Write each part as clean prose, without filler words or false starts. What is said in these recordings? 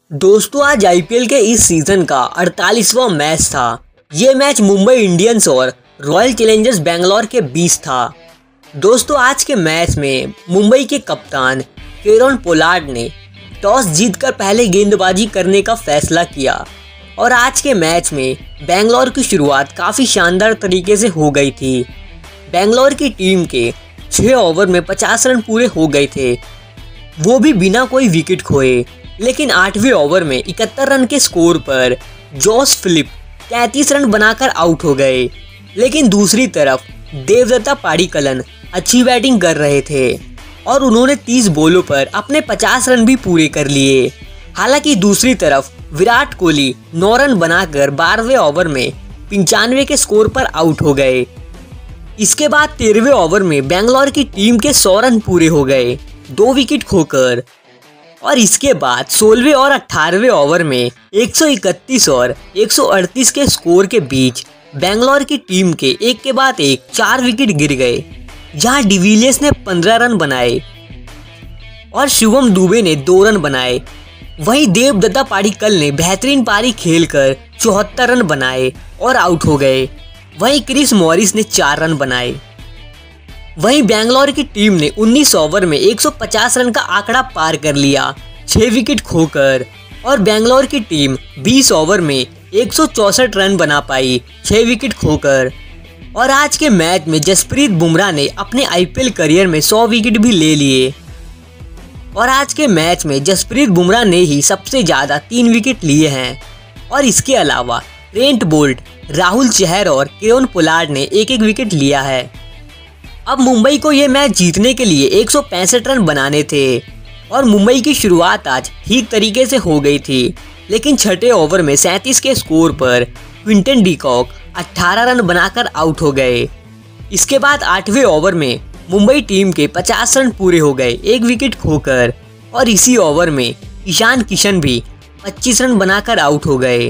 दोस्तों आज आईपीएल के इस सीजन का 48वां मैच था। ये मैच मुंबई इंडियंस और रॉयल चैलेंजर्स बेंगलोर के बीच था। दोस्तों आज के मैच में मुंबई के कप्तान केरोन पोलार्ड ने टॉस जीतकर पहले गेंदबाजी करने का फैसला किया और आज के मैच में बेंगलोर की शुरुआत काफ़ी शानदार तरीके से हो गई थी। बेंगलोर की टीम के 6 ओवर में 50 रन पूरे हो गए थे, वो भी बिना कोई विकेट खोए। लेकिन 8वें ओवर में 71 रन के स्कोर पर जॉस फिलिप 33 रन बनाकर आउट हो गए। लेकिन दूसरी तरफ देवदत्ता पाडिक्कल अच्छी बैटिंग कर रहे थे और उन्होंने 30 बॉलों पर अपने 50 रन भी पूरे कर लिए। हालांकि दूसरी तरफ विराट कोहली 9 रन बनाकर 12वें ओवर में 95 के स्कोर पर आउट हो गए। इसके बाद 13वें ओवर में बेंगलोर की टीम के 100 रन पूरे हो गए 2 विकेट खोकर और इसके बाद 16वें और 18वें ओवर में 131 और 138 के स्कोर के बीच बेंगलोर की टीम के एक के बाद एक 4 विकेट गिर गए, जहां डिविलियर्स ने 15 रन बनाए और शिवम दुबे ने 2 रन बनाए। वहीं देवदत्ता पाडिक्कल ने बेहतरीन पारी खेलकर 74 रन बनाए और आउट हो गए। वहीं क्रिस मॉरिस ने 4 रन बनाए। वहीं बेंगलोर की टीम ने 19 ओवर में 150 रन का आंकड़ा पार कर लिया 6 विकेट खोकर और बेंगलोर की टीम 20 ओवर में 164 रन बना पाई 6 विकेट खोकर। और आज के मैच में जसप्रीत बुमराह ने अपने आईपीएल करियर में 100 विकेट भी ले लिए और आज के मैच में जसप्रीत बुमराह ने ही सबसे ज़्यादा 3 विकेट लिए हैं। और इसके अलावा ट्रेंट बोल्ट, राहुल चहर और केरोन पोलार्ड ने एक एक विकेट लिया है। अब मुंबई को ये मैच जीतने के लिए 165 रन बनाने थे और मुंबई की शुरुआत आज ठीक तरीके से हो गई थी। लेकिन छठे ओवर में 37 के स्कोर पर क्विंटन डिकॉक 18 रन बनाकर आउट हो गए। इसके बाद 8वें ओवर में मुंबई टीम के 50 रन पूरे हो गए 1 विकेट खोकर और इसी ओवर में ईशान किशन भी 25 रन बनाकर आउट हो गए।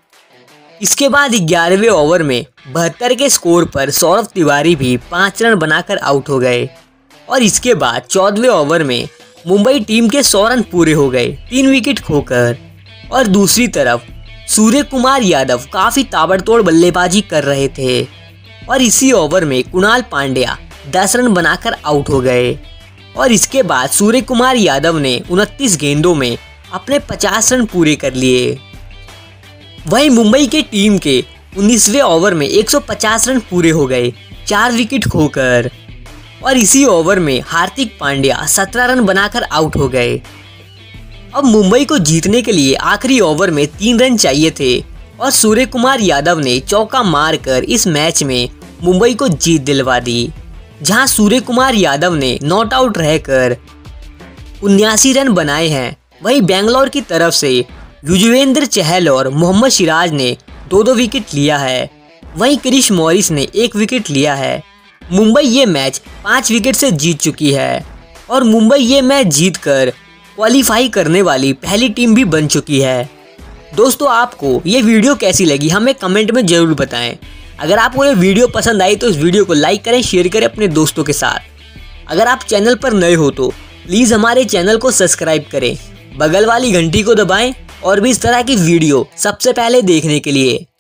इसके बाद 11वें ओवर में 72 के स्कोर पर सौरव तिवारी भी 5 रन बनाकर आउट हो गए और इसके बाद 14वें ओवर में मुंबई टीम के 100 रन पूरे हो गए 3 विकेट खोकर। और दूसरी तरफ सूर्य कुमार यादव काफ़ी ताबड़तोड़ बल्लेबाजी कर रहे थे और इसी ओवर में कुणाल पांड्या 10 रन बनाकर आउट हो गए और इसके बाद सूर्य कुमार यादव ने 29 गेंदों में अपने 50 रन पूरे कर लिए। वहीं मुंबई के टीम के 19वें ओवर में 150 रन पूरे हो गए 4 विकेट खोकर और इसी ओवर में हार्दिक पांड्या 17 रन बनाकर आउट हो गए। अब मुंबई को जीतने के लिए आखिरी ओवर में 3 रन चाहिए थे और सूर्य कुमार यादव ने चौका मारकर इस मैच में मुंबई को जीत दिलवा दी, जहां सूर्य कुमार यादव ने नॉट आउट रहकर 79 रन बनाए हैं। वहीं बेंगलोर की तरफ से युजवेंद्र चहल और मोहम्मद सिराज ने 2-2 विकेट लिया है। वहीं क्रिस मॉरिस ने 1 विकेट लिया है। मुंबई ये मैच 5 विकेट से जीत चुकी है और मुंबई ये मैच जीतकर क्वालिफाई करने वाली पहली टीम भी बन चुकी है। दोस्तों आपको ये वीडियो कैसी लगी हमें कमेंट में ज़रूर बताएं। अगर आपको ये वीडियो पसंद आई तो इस वीडियो को लाइक करें, शेयर करें अपने दोस्तों के साथ। अगर आप चैनल पर नए हो तो प्लीज़ हमारे चैनल को सब्सक्राइब करें, बगल वाली घंटी को दबाएं और भी इस तरह की वीडियो सबसे पहले देखने के लिए।